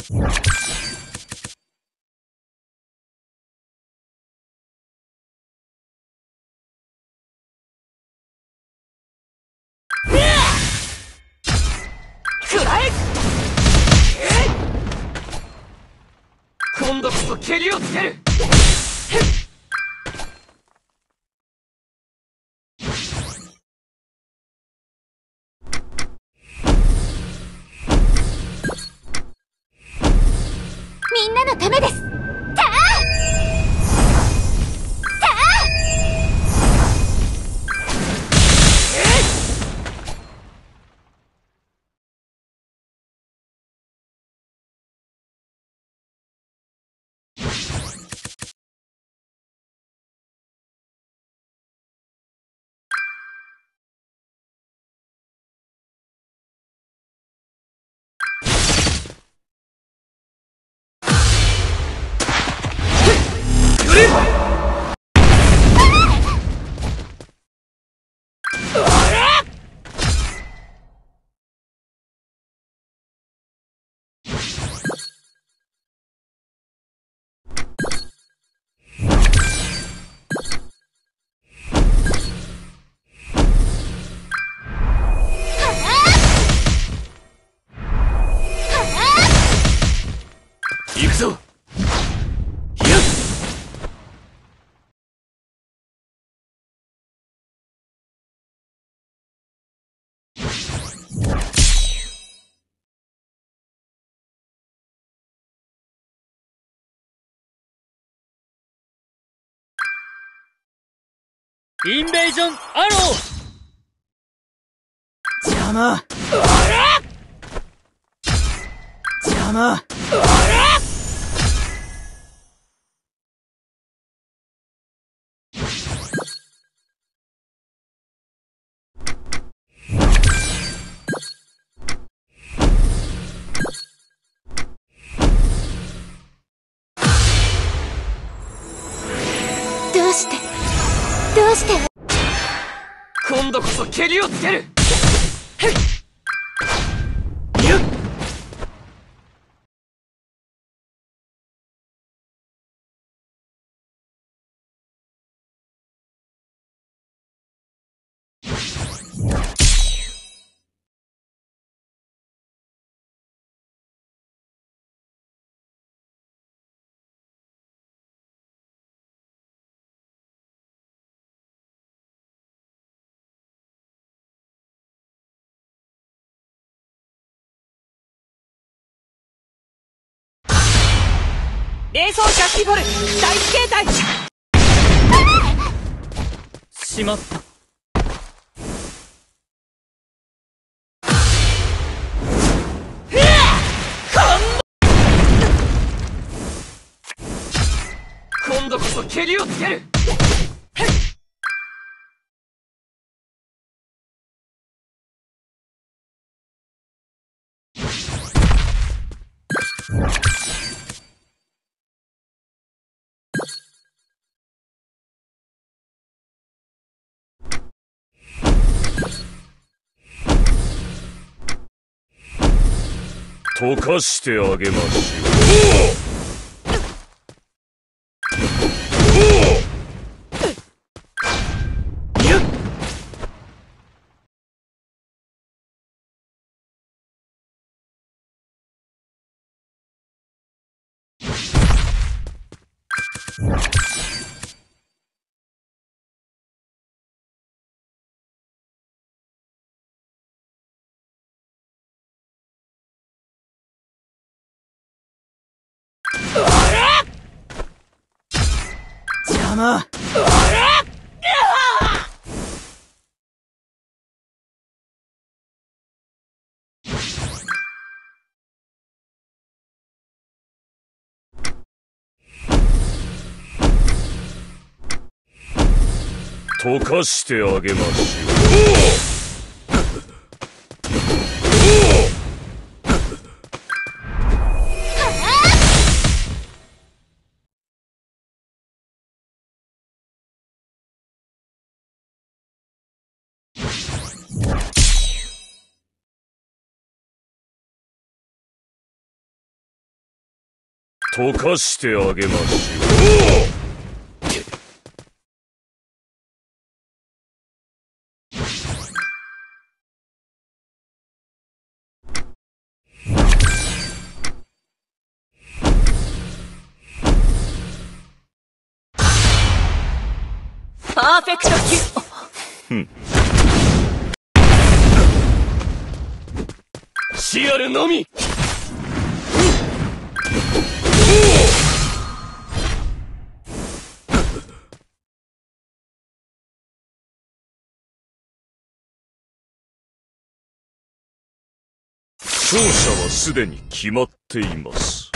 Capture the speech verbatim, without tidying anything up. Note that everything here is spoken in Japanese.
今度こそ蹴りをつける。 みんなのためです。たあたあ行くぞ。 インベージョンアロー。 邪魔邪魔どうしてどうして今度こそ蹴りをつける。 冷装キャッチボール第一形態。しまった。 今度こそ蹴りをつける。 溶かしてあげましょう。 邪魔溶かしてあげましょう。 溶かしてあげましょう。 パーフェクトキュシアルのみ。 勝者はすでに決まっています。